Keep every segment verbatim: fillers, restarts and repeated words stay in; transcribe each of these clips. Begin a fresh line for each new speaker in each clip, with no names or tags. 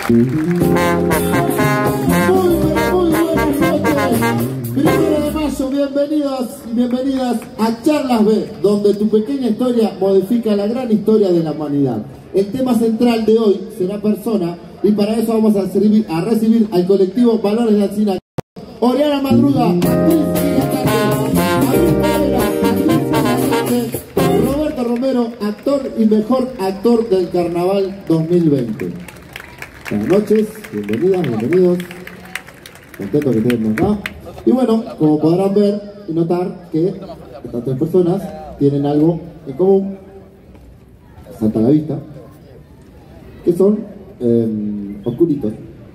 Muy buenas, muy buenas noches. Primero de mayo, bienvenidos y bienvenidas a Charlas B, donde tu pequeña historia modifica la gran historia de la humanidad. El tema central de hoy será persona, y para eso vamos a, servir, a recibir al colectivo Valores de Alsina. Oriana Madruga, Roberto Romero, actor y mejor actor del Carnaval dos mil veinte. Buenas noches, bienvenidas, bienvenidos. Contento que estén acá. Y bueno, como podrán ver y notar que estas tres personas tienen algo en común, salta a la vista, que son eh, oscuritos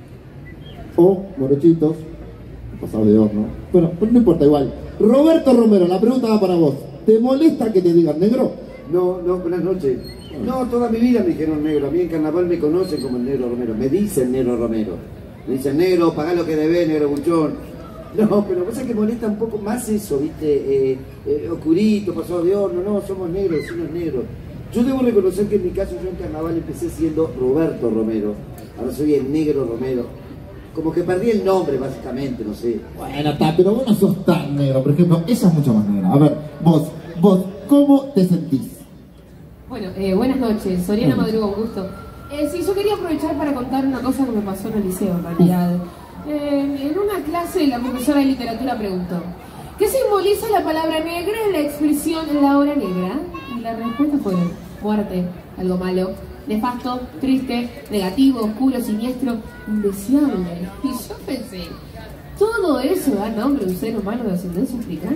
o morochitos, pasados de horno. Bueno, pero no importa, igual. Roberto Romero, la pregunta va para vos. ¿Te molesta que te digan negro?
No, no, buenas noches. No, toda mi vida me dijeron negro. A mí en carnaval me conocen como el negro Romero. Me dicen negro Romero. Me dicen negro, pagá lo que debés, negro buchón. No, pero pasa que molesta un poco más eso, ¿viste? Eh, eh, oscurito, pasado de horno. No, somos negros, somos negros. Yo debo reconocer que en mi caso yo en carnaval empecé siendo Roberto Romero. Ahora soy el negro Romero. Como que perdí el nombre, básicamente, no sé.
Bueno, está, pero vos no sos tan negro. Por ejemplo, ella es mucho más negra. A ver, vos, vos, ¿cómo te sentís?
Bueno, eh, buenas noches. Oriana Madruga, un gusto. Eh, sí, yo quería aprovechar para contar una cosa que me pasó en el liceo, en realidad. Eh, en una clase, la profesora de literatura preguntó: ¿qué simboliza la palabra negra en la expresión la hora negra? Y la respuesta fue: muerte, algo malo, nefasto, triste, negativo, oscuro, siniestro, indeseable. Y yo pensé, ¿todo eso da nombre a un ser humano de ascendencia africana?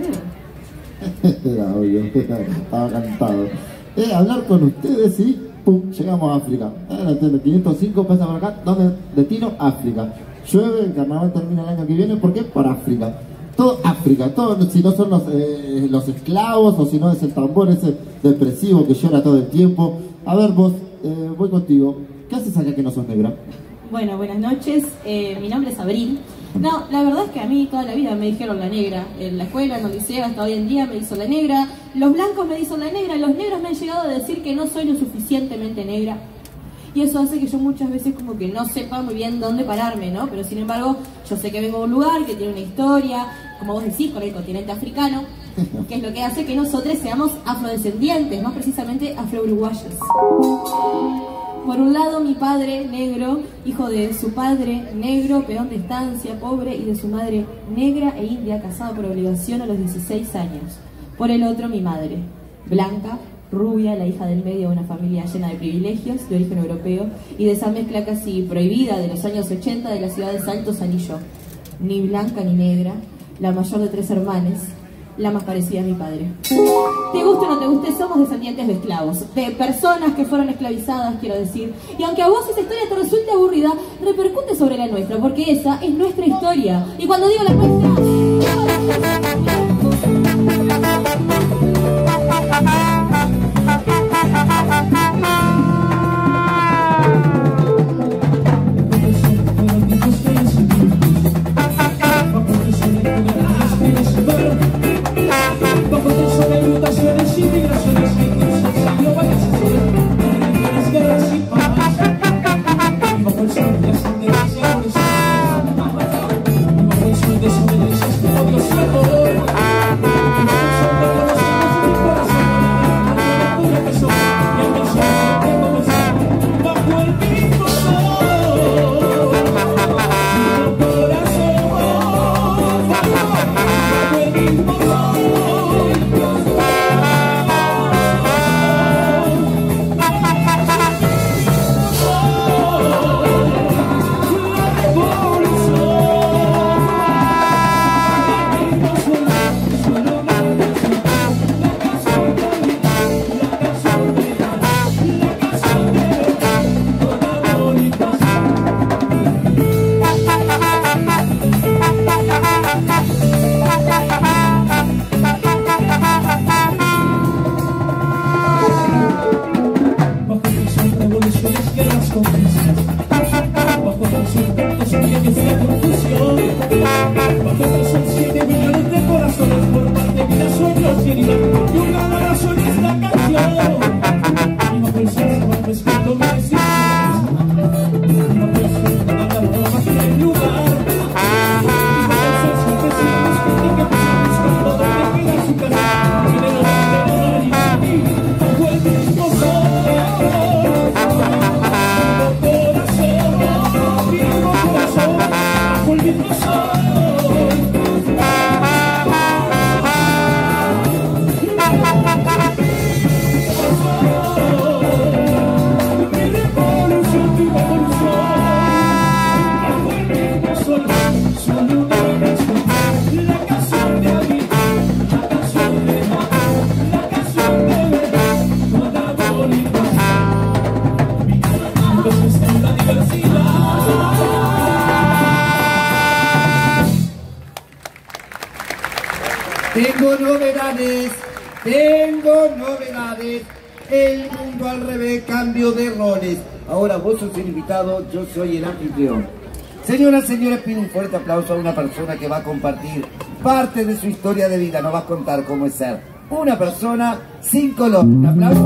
Era obvio, estaba cantado. Eh, hablar con ustedes y pum, llegamos a África. Eh, quinientos cinco pasa por acá, ¿dónde? Destino África. Llueve, el carnaval termina el año que viene, ¿por qué? Para África. Todo África, todo, si no son los, eh, los esclavos o si no es el tambor ese depresivo que llora todo el tiempo. A ver vos, eh, voy contigo. ¿Qué haces acá que no sos negra?
Bueno, buenas noches. Eh, mi nombre es Abril. No, la verdad es que a mí toda la vida me dijeron la negra. En la escuela, en el liceo, hasta hoy en día me dicen la negra. Los blancos me dicen la negra. Los negros me han llegado a decir que no soy lo suficientemente negra. Y eso hace que yo muchas veces como que no sepa muy bien dónde pararme, ¿no? Pero sin embargo, yo sé que vengo de un lugar que tiene una historia, como vos decís, con el continente africano, que es lo que hace que nosotros seamos afrodescendientes, más precisamente afro-uruguayos. Por un lado, mi padre, negro, hijo de su padre, negro, peón de estancia, pobre, y de su madre, negra e india, casado por obligación a los dieciséis años. Por el otro, mi madre, blanca, rubia, la hija del medio de una familia llena de privilegios, de origen europeo, y de esa mezcla casi prohibida de los años ochenta de la ciudad de Salto, Sanillo. Ni blanca ni negra, la mayor de tres hermanes, la más parecida a mi padre. Te guste o no te guste, somos descendientes de esclavos, de personas que fueron esclavizadas, quiero decir. Y aunque a vos esa historia te resulte aburrida, repercute sobre la nuestra, porque esa es nuestra historia. Y cuando digo la nuestra...
Por
novedades, tengo novedades. El mundo al revés, cambio de roles. Ahora vos sos el invitado, yo soy el anfitrión. Señoras, señores, pido un fuerte aplauso a una persona que va a compartir parte de su historia de vida. Nos va a contar cómo es ser una persona sin color. Un aplauso.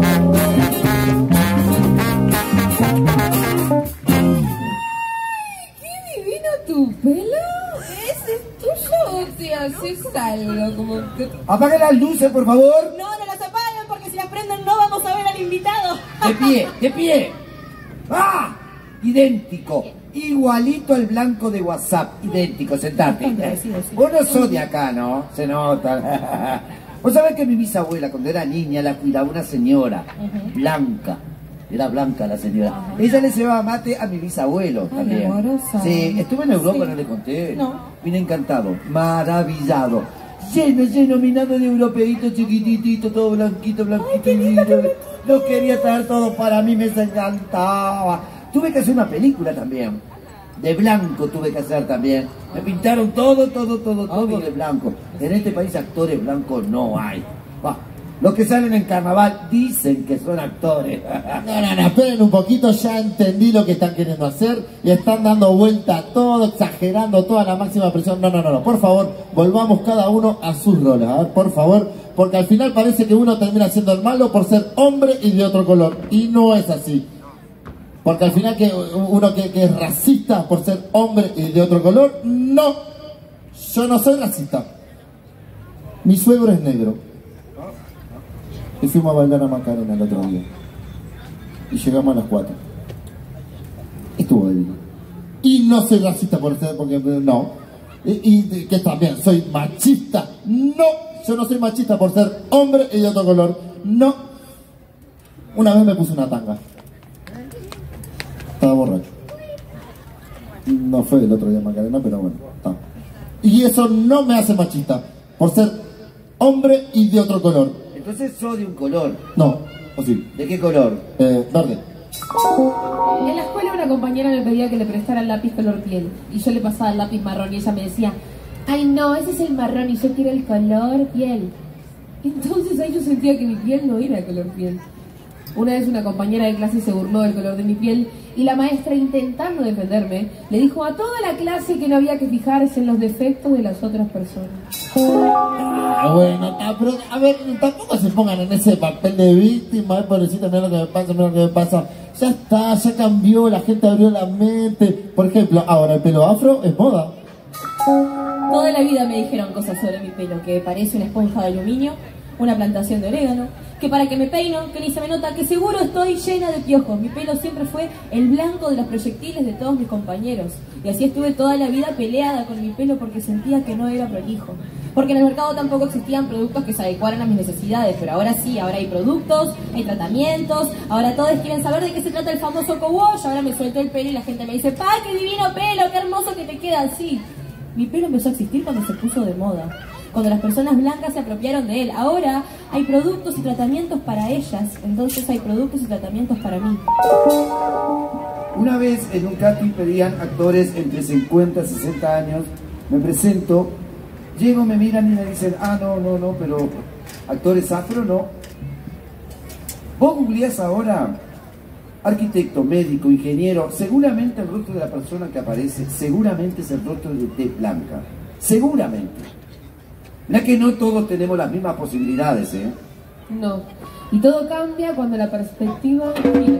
¿Tu pelo? ¿Ese es tuyo o te haces algo? Como que...
Apaga las luces, por favor.
No, no las apaguen porque si las prenden no vamos a ver al invitado.
De pie, de pie. ¡Ah! Idéntico. Igualito al blanco de WhatsApp. Idéntico, sentate. Vos no sos de acá, ¿no? Se nota. Vos sabés que mi bisabuela, cuando era niña, la cuidaba una señora blanca. Era blanca la señora. Ah, ella le llevaba mate a mi bisabuelo
ay,
también.
Amorosa.
Sí, estuve en Europa, sí. No le conté. No. Vine encantado, maravillado. Lleno, lleno, minado de europeitos chiquititito, todo blanquito, blanquito. Ay, lindo. Lo quería traer todo para mí, me encantaba. Tuve que hacer una película también. De blanco tuve que hacer también. Me pintaron todo, todo, todo, todo okay. De blanco. En este país actores blancos no hay. Bah. Los que salen en carnaval dicen que son actores.
No, no, no, esperen un poquito, ya entendí lo que están queriendo hacer y están dando vuelta todo, exagerando toda la máxima presión. No, no, no, no, por favor, volvamos cada uno a sus roles, a ver, por favor, porque al final parece que uno termina siendo el malo por ser hombre y de otro color, y no es así. Porque al final que uno que, que es racista por ser hombre y de otro color, no, yo no soy racista. Mi suegro es negro. Y fuimos a bailar a Macarena el otro día. Y llegamos a las cuatro. Estuvo divino. Y no soy racista por ser, porque no. Y, y que también soy machista. No, yo no soy machista por ser hombre y de otro color. No. Una vez me puse una tanga. Estaba borracho. No fue el otro día Macarena, pero bueno, está. Y eso no me hace machista por ser hombre y de otro color.
Entonces sos de un color.
No, o sí.
¿De qué color?
Eh, verde.
En la escuela una compañera me pedía que le prestara el lápiz color piel. Y yo le pasaba el lápiz marrón y ella me decía, ay no, ese es el marrón y yo quiero el color piel. Entonces ahí yo sentía que mi piel no era color piel. Una vez una compañera de clase se burló del color de mi piel y la maestra, intentando defenderme, le dijo a toda la clase que no había que fijarse en los defectos de las otras personas.
Ah, bueno, pero a ver, tampoco se pongan en ese papel de víctima, ay, pobrecita, mira lo que me pasa, mira lo que me pasa. Ya está, ya cambió, la gente abrió la mente. Por ejemplo, ahora el pelo afro es moda.
Toda la vida me dijeron cosas sobre mi pelo, que parece una esponja de aluminio, una plantación de orégano, que para que me peino, que ni se me nota, que seguro estoy llena de piojos. Mi pelo siempre fue el blanco de los proyectiles de todos mis compañeros. Y así estuve toda la vida peleada con mi pelo porque sentía que no era prolijo. Porque en el mercado tampoco existían productos que se adecuaran a mis necesidades, pero ahora sí, ahora hay productos, hay tratamientos, ahora todos quieren saber de qué se trata el famoso co-wash. Ahora me suelto el pelo y la gente me dice, ¡pa, qué divino pelo, qué hermoso que te queda así! Mi pelo empezó a existir cuando se puso de moda, cuando las personas blancas se apropiaron de él. Ahora hay productos y tratamientos para ellas, entonces hay productos y tratamientos para mí.
Una vez en un casting pedían actores entre cincuenta y sesenta años, me presento, llego, me miran y me dicen, ah, no, no, no, pero actores afro no. Vos googleás ahora, arquitecto, médico, ingeniero, seguramente el rostro de la persona que aparece, seguramente es el rostro de tez blanca, seguramente. Mirá que no todos tenemos las mismas posibilidades, ¿eh?
No. Y todo cambia cuando la perspectiva gira.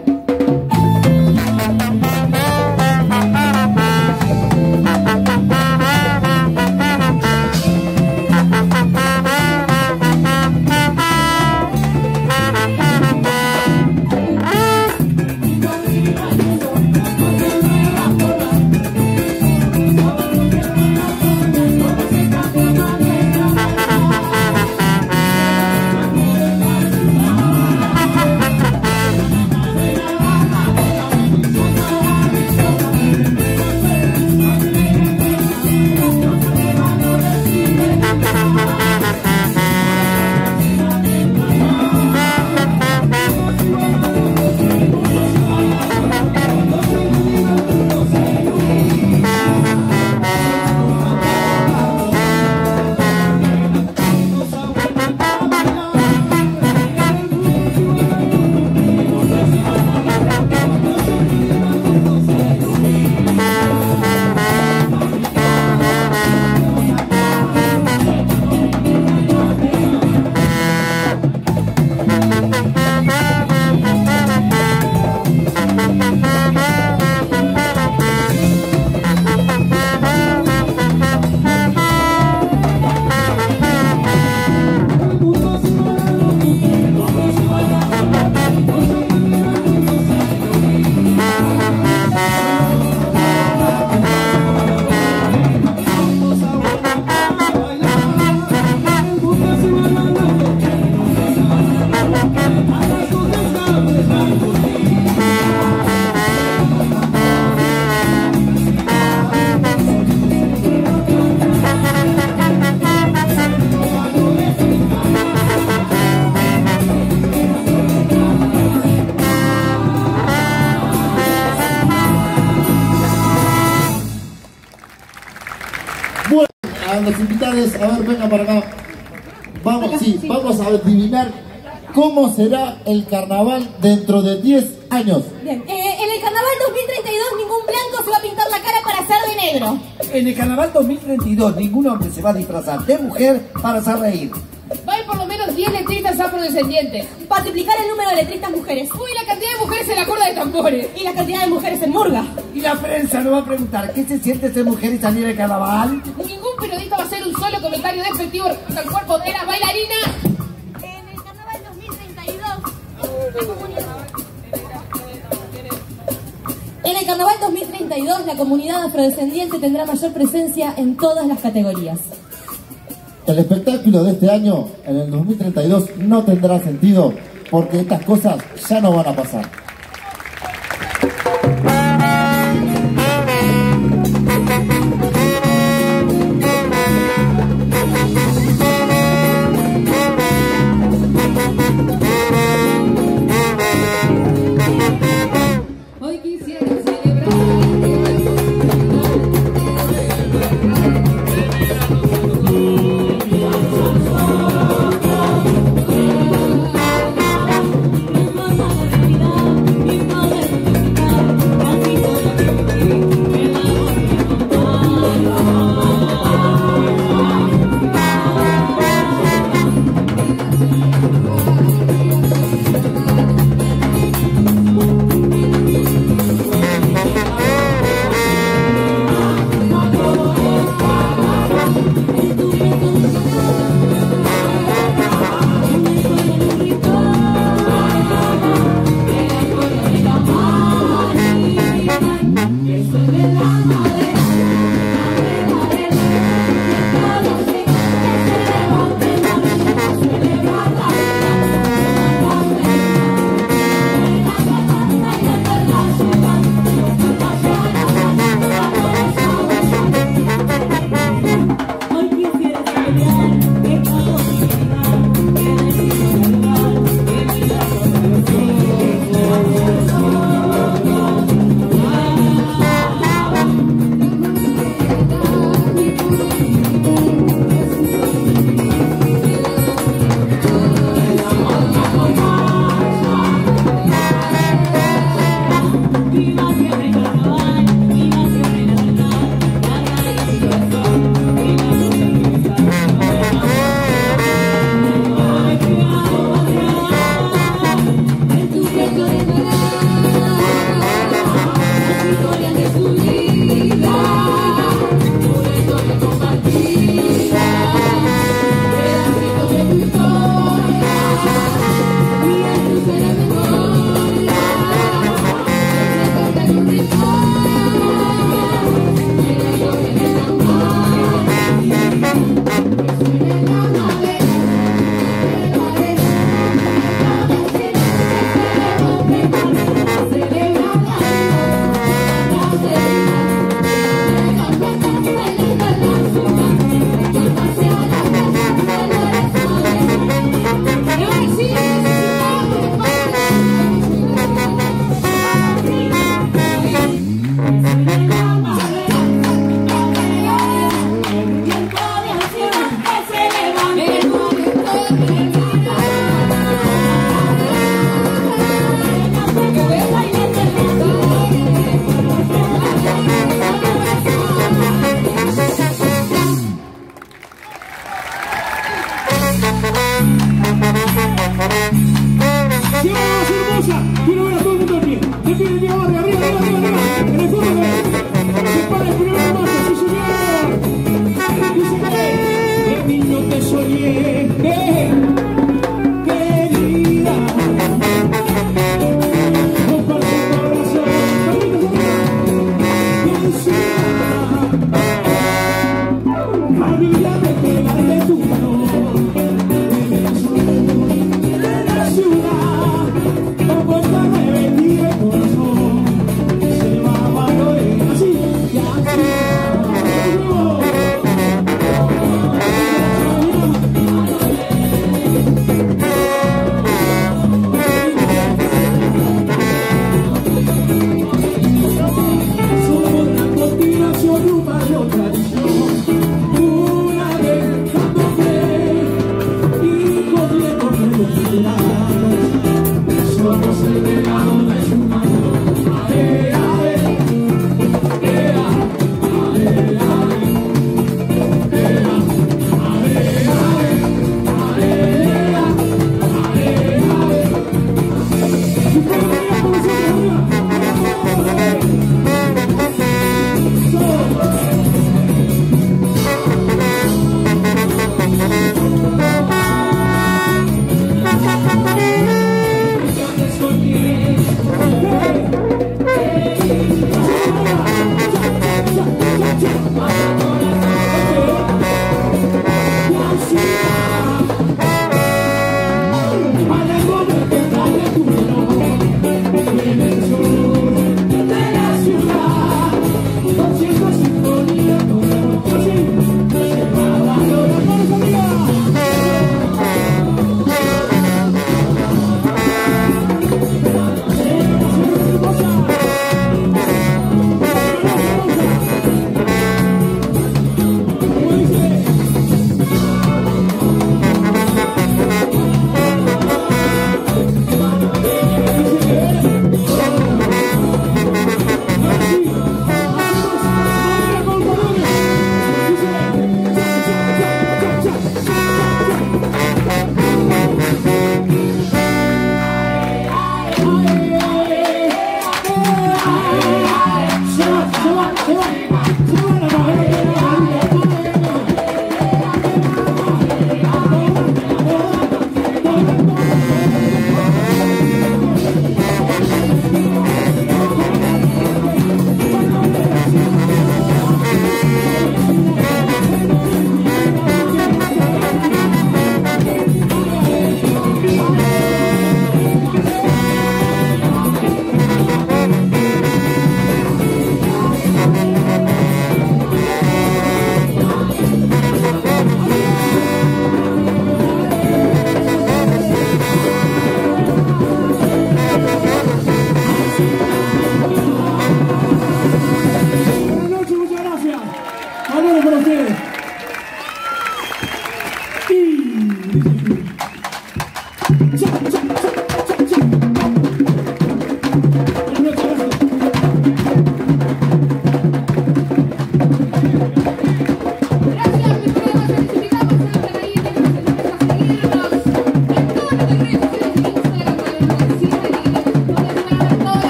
los invitados, a ver, vengan para acá. Vamos, sí, vamos a adivinar cómo será el carnaval dentro de diez años.
Bien, eh, en el carnaval dos mil treinta y dos ningún blanco se va a pintar la cara para hacer de negro.
En el carnaval dos mil treinta y dos ningún hombre se va a disfrazar de mujer para hacer reír.
Va a haber por lo menos diez letristas afrodescendientes.
Para triplicar el número de letristas mujeres.
Uy, la cantidad de mujeres en la cuerda de tambores.
Y la cantidad de mujeres en murga.
Y la prensa nos va a preguntar, ¿qué se siente ser mujer y salir del carnaval?
Ningún periodista va a hacer un solo comentario despectivo respecto al cuerpo de la bailarina.
En el carnaval dos mil treinta y dos, la comunidad... En el carnaval dos mil treinta y dos, la comunidad afrodescendiente tendrá mayor presencia en todas las categorías.
El espectáculo de este año, en el dos mil treinta y dos, no tendrá sentido porque estas cosas ya no van a pasar.
Hoy quisiera celebrar. Gloria de su vida.